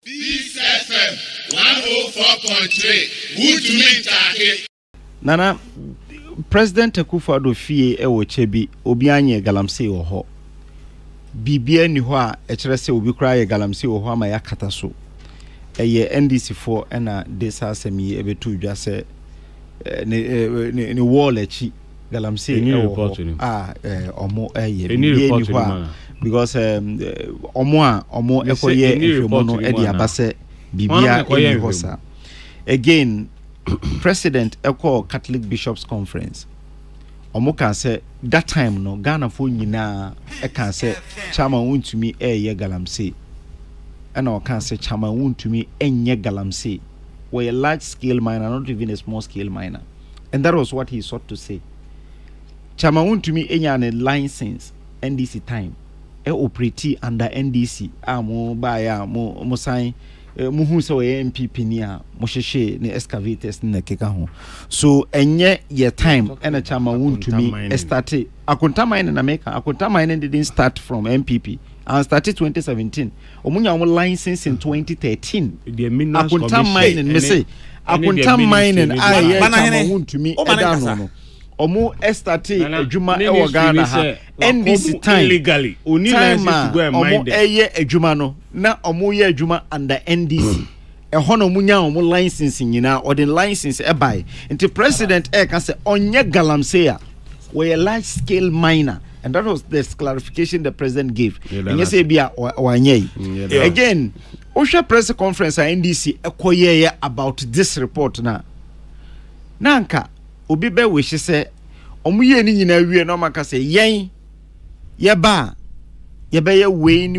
This FM 104.3. Good to meet you. Nana, President Akufo-Addo fie ewo chebi obi anye Galamsey wo ho. Bibia ni ho a ekere se obi kura ye Galamsey wo ho ama ya kata so. Eye NDC for na desa asemi ebetu dwa se ni wall echi Galamsey ewo omo eye bibia ni ho because omo ekoye ehwemo no e dia base bibia e ho sa. Again, President Echo Catholic Bishops Conference. Omo can say that time no Ghana for nyina e can say chama wuntumi ye Galamsey. And I can say chama wuntumi enye Galamsey. We're a large scale miner, not even a small scale miner. And that was what he sought to say. Chama wuntumi enya a license NDC time. E operate under NDC. Mo baya mo sign muhu so MPP ni a mo hwehwe ne excavators na keka ho so enye ye time ena chama wuntumi start akonta mine na make akonta mine didn't start from MPP and started 2017 omunya omo license in 2013 akonta mine me say akonta mine aye chama wuntumi eda no omo estati adwuma e wo Ghana ha NDC time illegally oni license to go and mine them eye adwuma no na omo ye adwuma under NDC e hono munya omo license nyina or the license e buy into president e can say onye Galamsey a we a large scale miner, and that was the clarification the president gave and you say bia wanye again osha press conference at NDC ekoye about this report na nanka obi be wish say omuye ni nyina wie no maka say yen ye ba ye be ye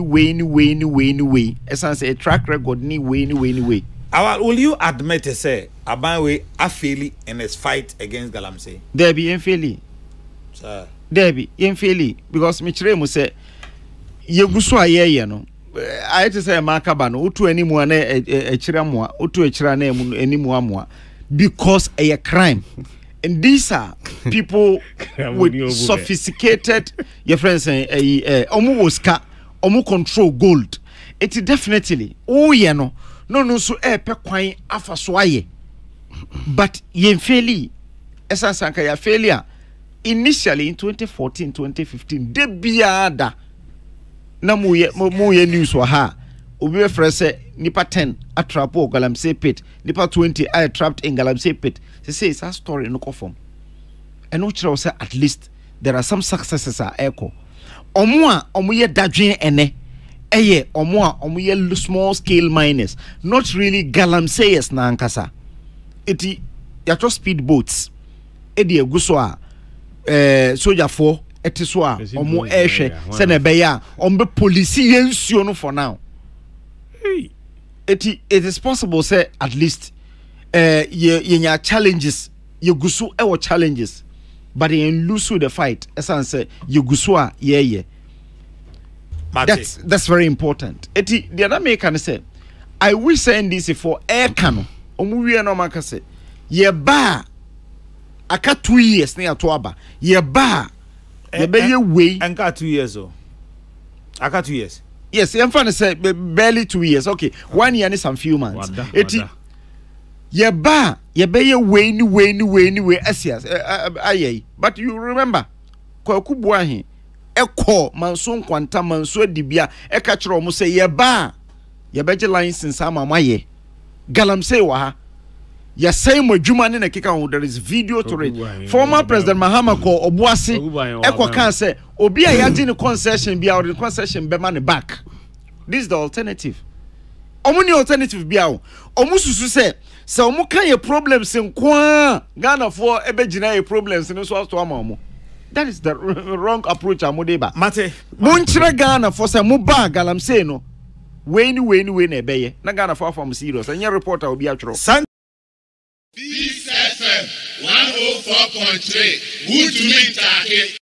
we esan say a track record ni we Awal, will you admit to say Abanwe afeli in his fight against Galamsey? There be enfeli sir there be enfeli because me kire mu say ye guso ayeye no I to say makaba no otu animu na e kire mo otu e kire na animu amoa because a crime. And these are people with sophisticated, your friends say, omu woska, omu control gold. It is definitely, oh, yeah, no, so pe kwai afa swaye. But yen faili, esa sanka ya failure. Initially in 2014, 2015, de biada na mu ye news wa ha. Obi frese nipa 10 atrapo Galamsey pit, nipa 20 I trapped in Galamsey pit. They say it's a story no conform. And no chira say at least there are some successes are echo. Omo ye dadwen ene. Eye omo ye small scale miners, not really Galamseyers na ankasa. Eti ya to speed boats. Edi eguso a soldier for etiso a omo ehwe se na be ya ombe police yensuo no for now. It is possible say at least ye challenges ye gusu ewo challenges but in lose the fight esan say ye gusu a ye that's very important. The other make can say I wish say NDC for air cano omu wie no maka say ye ba aka 2 years na to aba ye ba ye be ye we anka 2 years o aka 2 years. Yes, I'm trying to say barely 2 years. Okay, 1 year and some few months. Ye ba ye be ye we asias aye. But you remember, kwaku buahi eko manso kwanta manso dibia e ka kire omo say ye ba ye beje license ama ye Galamsey wa ha ya say mo dwuma ne na kika ho. There is video to it. Former President Mahama ko obuase eko kan say obi a yaji ni concession bia or the concession be man back. This is the alternative. Omo ni alternative bia o. Omo susu say omo kan ye problems nko Ghana for ebe gina ye problems no so to ama omo. That is the wrong approach amodeba. Mate Mon kire Ghana for say mo ba Galamsey no. We na ebeye. Na Ghana for from serious. Anya reporter obi atwro. This FM 104.3. Good to meet you.